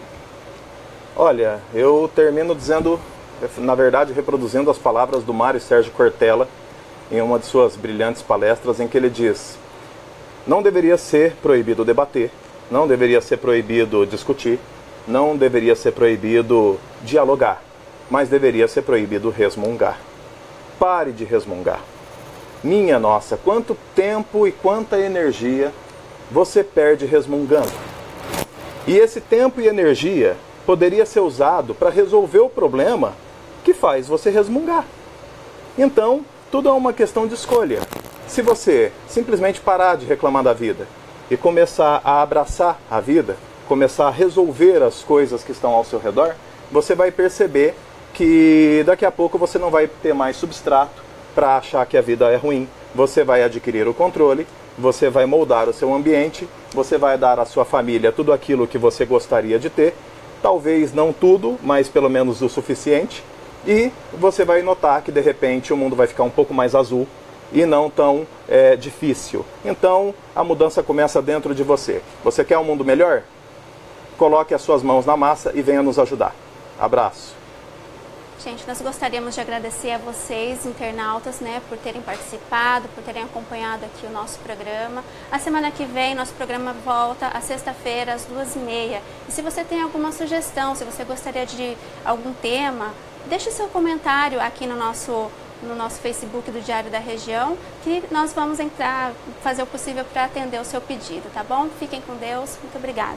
Olha, eu termino dizendo, na verdade, reproduzindo as palavras do Mário Sérgio Cortella em uma de suas brilhantes palestras, em que ele diz: não deveria ser proibido debater, não deveria ser proibido discutir, não deveria ser proibido dialogar, mas deveria ser proibido resmungar. Pare de resmungar. Minha nossa, quanto tempo e quanta energia você perde resmungando. E esse tempo e energia poderia ser usado para resolver o problema que faz você resmungar. Então, tudo é uma questão de escolha. Se você simplesmente parar de reclamar da vida e começar a abraçar a vida, começar a resolver as coisas que estão ao seu redor, você vai perceber que daqui a pouco você não vai ter mais substrato para achar que a vida é ruim. Você vai adquirir o controle, você vai moldar o seu ambiente, você vai dar à sua família tudo aquilo que você gostaria de ter, talvez não tudo, mas pelo menos o suficiente, e você vai notar que de repente o mundo vai ficar um pouco mais azul e não tão é, difícil. Então a mudança começa dentro de você. Você quer um mundo melhor? Coloque as suas mãos na massa e venha nos ajudar. Abraço. Gente, nós gostaríamos de agradecer a vocês, internautas, né, por terem participado, por terem acompanhado aqui o nosso programa. A semana que vem, nosso programa volta às sexta-feira, às duas e meia. E se você tem alguma sugestão, se você gostaria de algum tema, deixe seu comentário aqui no nosso, no nosso Facebook do Diário da Região, que nós vamos entrar, fazer o possível para atender o seu pedido, tá bom? Fiquem com Deus. Muito obrigada.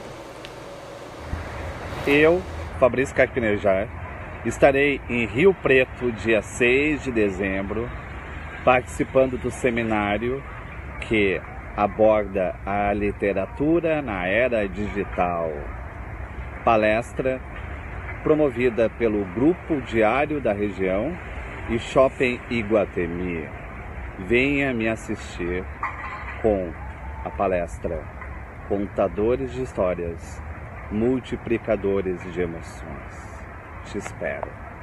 Eu, Fabrício Carpinejar, estarei em Rio Preto, dia seis de dezembro, participando do seminário que aborda a literatura na era digital. Palestra promovida pelo Grupo Diário da Região e Shopping Iguatemi. Venha me assistir com a palestra Contadores de Histórias, Multiplicadores de Emoções. Te espero.